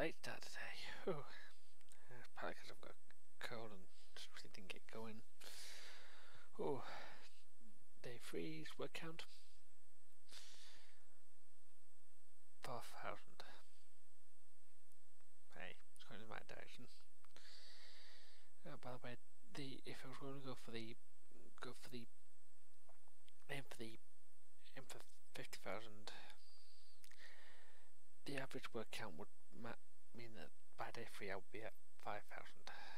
late start today. Whew. Probably because I've got a cold and just really didn't get going. Oh, day 3's word count 4,000. Hey, it's going in the right direction. By the way, if I was going to go for the aim for 50,000, the average word count would mean that by day 3 I would be at 5,000.